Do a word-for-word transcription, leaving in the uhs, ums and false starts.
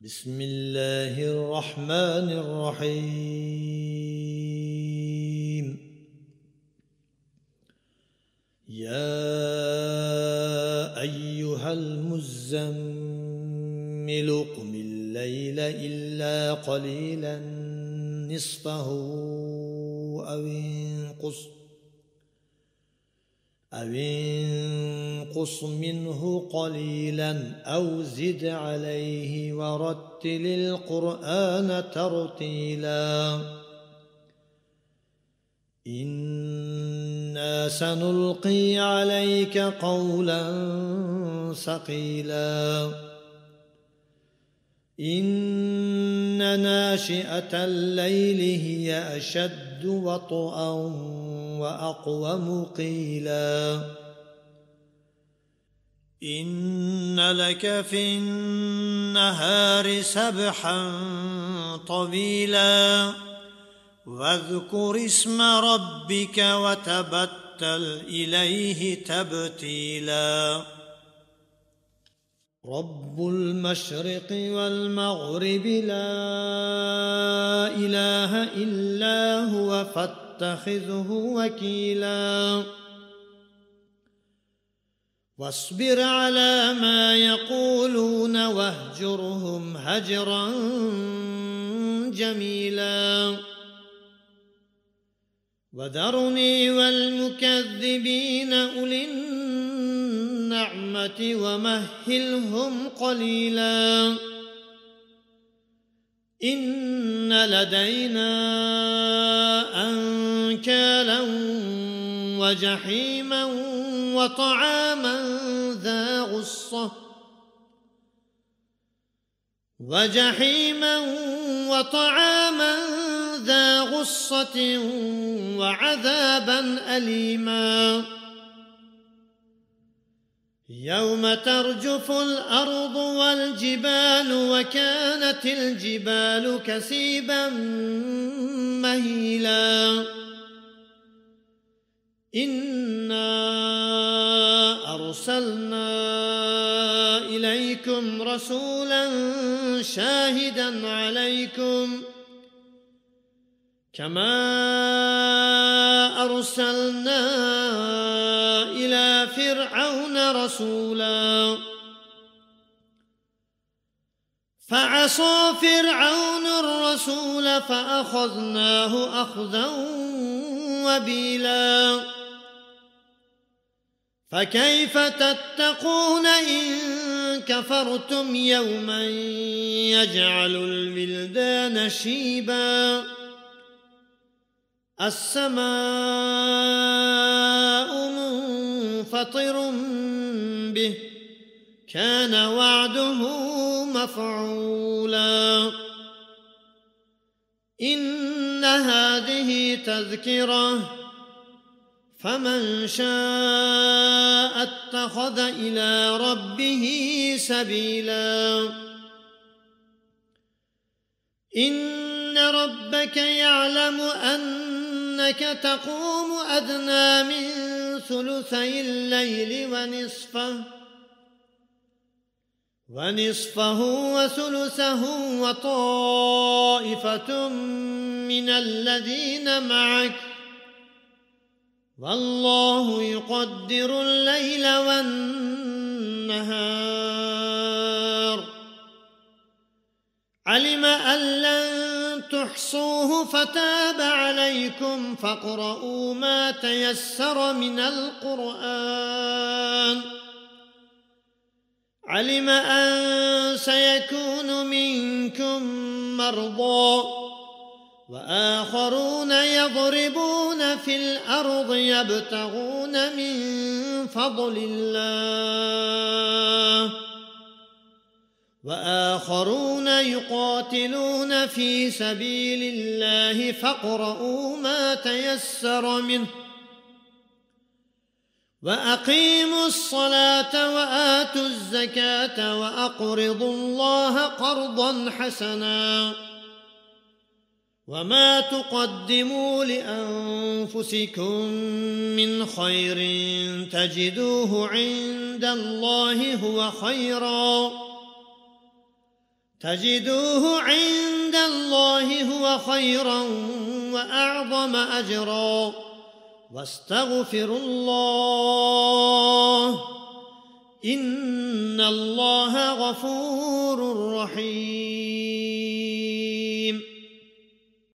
بسم الله الرحمن الرحيم. يا أيها المزمل قم الليل إلا قليلا نصفه أو انقص أو انقص منه قليلا أو زد عليه ورتل القرآن ترتيلا إنا سنلقي عليك قولا ثقيلا إن ناشئة الليل هي أشد وطئا وأقوم قيلا إن لك في النهار سبحا طويلا واذكر اسم ربك وتبتل إليه تبتيلا رب المشرق والمغرب لا إله إلا هو فاتخذه وكيلا واصبر على ما يقولون واهجرهم هجرا جميلا وذرني والمكذبين أولي النعمة ومهلهم قليلا إن لدينا أنكالا وجحيما وطعاما ذا غصة وجحيما وطعاما ذا غصة وعذابا أليما يوم ترجف الأرض والجبال وكانت الجبال كثيبا مهيلا إنا أرسلنا إليكم رسولا شاهدا عليكم كما أرسلنا إلى فرعون رسولا فعصى فرعون الرسول فأخذناه أخذا وبيلا فكيف تتقون إن كفرتم يوما يجعل الولدان شيبا السماء منفطر به كان وعده مفعولا إن هذه تذكرة فمن شاء اتخذ إلى ربه سبيلا إن ربك يعلم أنك تقوم أدنى من ثلثي الليل ونصفه ونصفه وثلثه وطائفة من الذين معك والله يقدر الليل والنهار علم أن لن تحصوه فتاب عليكم فاقرؤوا ما تيسر من القرآن علم أن سيكون منكم مرضى وآخرون يضربون في الأرض يبتغون من فضل الله وآخرون يقاتلون في سبيل الله فاقرؤوا ما تيسر منه وأقيموا الصلاة وآتوا الزكاة وأقرضوا الله قرضا حسنا وما تقدموا لأنفسكم من خير تجدوه عند الله هو خيرا تجدوه عند الله هو خيرا وأعظم أجرا واستغفروا الله إن الله غفور رحيم.